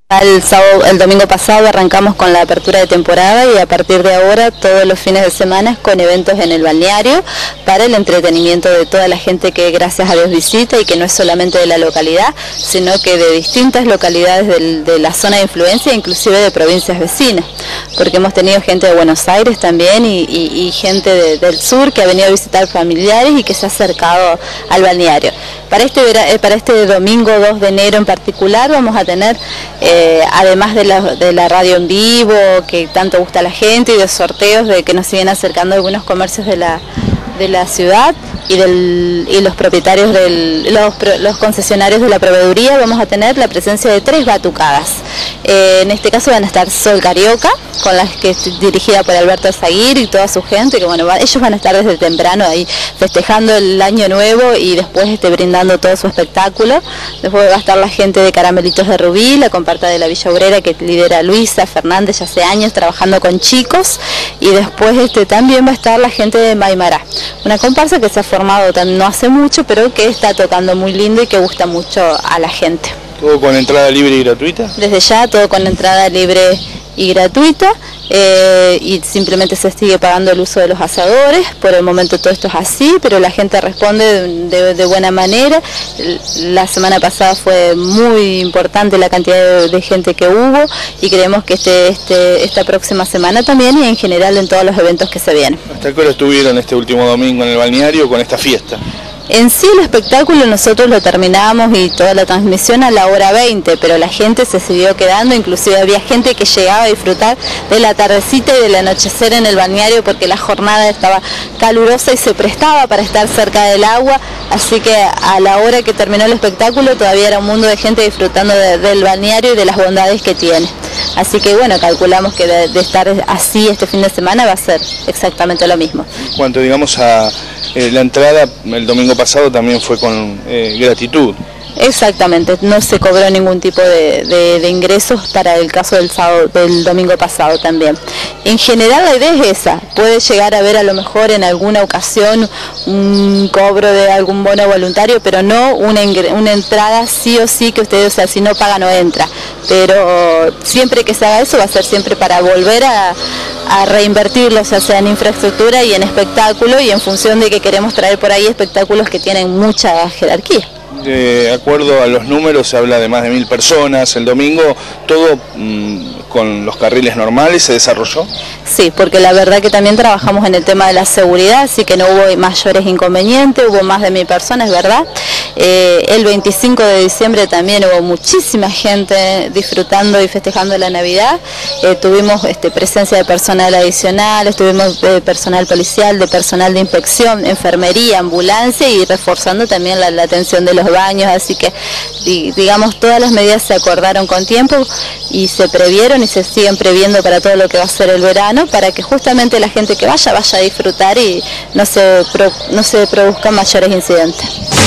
El domingo pasado arrancamos con la apertura de temporada y a partir de ahora todos los fines de semana con eventos en el balneario para el entretenimiento de toda la gente que gracias a Dios visita y que no es solamente de la localidad, sino que de distintas localidades de la zona de influencia, inclusive de provincias vecinas, porque hemos tenido gente de Buenos Aires también y gente del sur que ha venido a visitar familiares y que se ha acercado al balneario. Para este domingo 2 de enero en particular vamos a tener, además de la radio en vivo, que tanto gusta a la gente, y de sorteos de que nos siguen acercando algunos comercios de la ciudad y los propietarios, los concesionarios de la proveeduría, vamos a tener la presencia de 3 batucadas. En este caso van a estar Sol Carioca, con las que es dirigida por Alberto Zaguir y toda su gente, que bueno, ellos van a estar desde temprano ahí festejando el año nuevo y después brindando todo su espectáculo. Después va a estar la gente de Caramelitos de Rubí, la comparsa de la Villa Obrera que lidera Luisa Fernández ya hace años trabajando con chicos, y después también va a estar la gente de Maimará, una comparsa que se ha formado no hace mucho, pero que está tocando muy lindo y que gusta mucho a la gente. ¿Todo con entrada libre y gratuita? Desde ya todo con entrada libre y gratuita, y simplemente se sigue pagando el uso de los asadores. Por el momento todo esto es así, pero la gente responde de buena manera. La semana pasada fue muy importante la cantidad de gente que hubo, y creemos que esta próxima semana también, y en general en todos los eventos que se vienen. ¿Hasta qué hora estuvieron este último domingo en el balneario con esta fiesta? En sí el espectáculo nosotros lo terminábamos y toda la transmisión a la hora 20, pero la gente se siguió quedando, inclusive había gente que llegaba a disfrutar de la tardecita y del anochecer en el balneario porque la jornada estaba calurosa y se prestaba para estar cerca del agua, así que a la hora que terminó el espectáculo todavía era un mundo de gente disfrutando del balneario y de las bondades que tiene. Así que bueno, calculamos que de estar así este fin de semana va a ser exactamente lo mismo. En cuanto digamos a la entrada, el domingo pasado también fue con gratitud. Exactamente, no se cobró ningún tipo de ingresos para el caso del domingo pasado también. En general la idea es esa, puede llegar a haber a lo mejor en alguna ocasión un cobro de algún bono voluntario, pero no una entrada sí o sí que ustedes, o sea, si no paga no entra. Pero siempre que se haga eso va a ser siempre para volver a reinvertirlo, o sea en infraestructura y en espectáculo, y en función de que queremos traer por ahí espectáculos que tienen mucha jerarquía. De acuerdo a los números se habla de más de 1000 personas el domingo, todo con los carriles normales se desarrolló. Sí, porque la verdad que también trabajamos en el tema de la seguridad, así que no hubo mayores inconvenientes, hubo más de 1000 personas, ¿verdad? El 25 de diciembre también hubo muchísima gente disfrutando y festejando la Navidad. Tuvimos presencia de personal adicional, tuvimos personal policial, de personal de inspección, enfermería, ambulancia, y reforzando también la atención de los baños, así que digamos todas las medidas se acordaron con tiempo y se previeron y se siguen previendo para todo lo que va a ser el verano, para que justamente la gente que vaya a disfrutar y no se produzcan mayores incidentes.